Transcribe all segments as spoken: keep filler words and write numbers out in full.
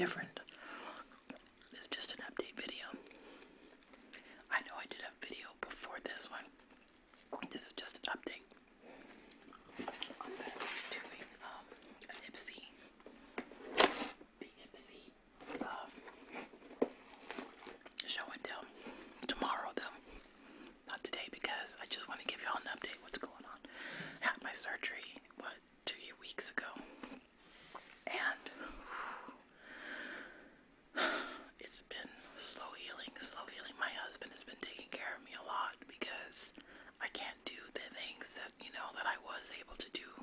different. It's just an update video. I know I did a video before this one. This is just an update. I'm going to be doing um, an Ipsy. The Ipsy um, show and tell. Tomorrow though. Not today because I just want to give y'all an update what's going on. Had my surgery, what, two weeks ago. And it's been slow healing, slow healing. My husband has been taking care of me a lot because I can't do the things that, you know, that I was able to do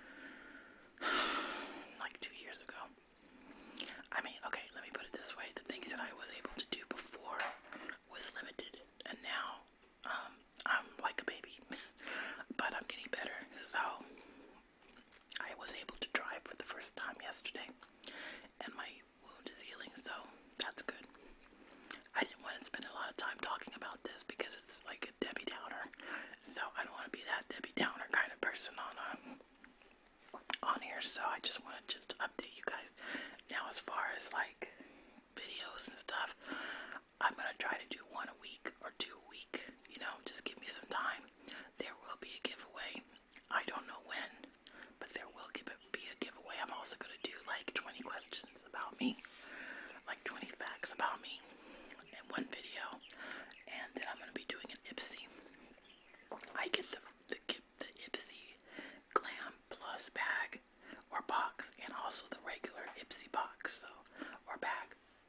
like two years ago. I mean, okay, let me put it this way. The things that I was able to do before was limited. And now, um, I'm like a baby. But I'm getting better. So, I was able to drive for the first time yesterday. And my wound is healing, so that's good. I didn't want to spend a lot of time talking about this because it's like a Debbie Downer. So I don't want to be that Debbie Downer kind of person on a, on here. So I just want to just update you guys. Now as far as like videos and stuff, I'm going to try to do one a week or two a week. You know, just give me some time. There will be a giveaway. I don't know when, but there will give it, be a giveaway. I'm also going to do like twenty questions about me. Like twenty facts about me in one video, and then I'm going to be doing an Ipsy. I get the, the, the Ipsy Glam Plus bag or box, and also the regular Ipsy box, so, or bag.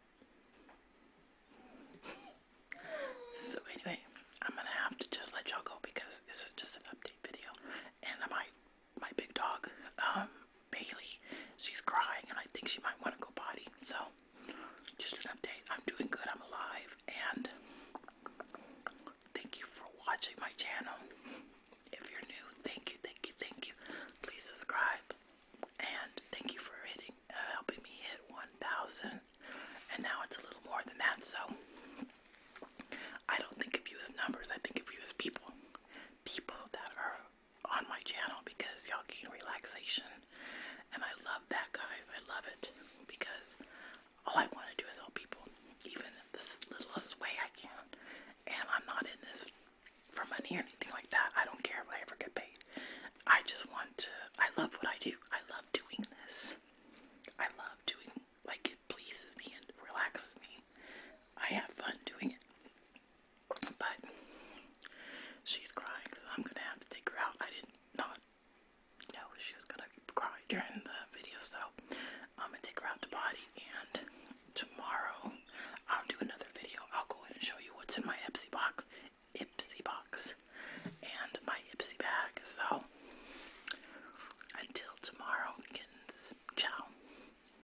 So anyway, I'm going to have to just let y'all go because this is just an update video, and my, my big dog, um, Bailey, she's crying, and I think she might want to go potty, so just an update. I'm doing good. I'm alive. And thank you for watching my channel. If you're new, thank you, thank you, thank you. Please subscribe. And thank you for hitting, uh, helping me hit one thousand. And now it's a little more than that. So I don't think of you as numbers. I think of you as people. People that are on my channel because y'all gain relaxation. And I love that, guys. I love it because all I want to do is help people, even in the littlest way I can. And I'm not in this for money or anything like that. I don't care if I ever get paid. I just want to, I love what I do.